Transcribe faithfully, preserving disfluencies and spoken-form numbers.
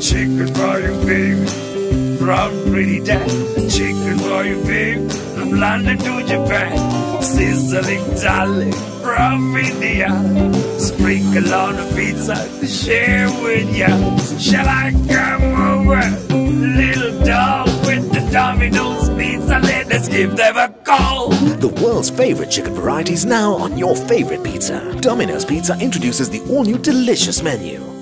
Chicken for you, baby, from pretty dad. Chicken for you, baby, from London to Japan. Sizzling darling from India. Sprinkle on a pizza to share with ya. Shall I come over, little dog, with the Domino's pizza? Let us give them a call. The world's favorite chicken varieties now on your favorite pizza. Domino's Pizza introduces the all-new delicious menu.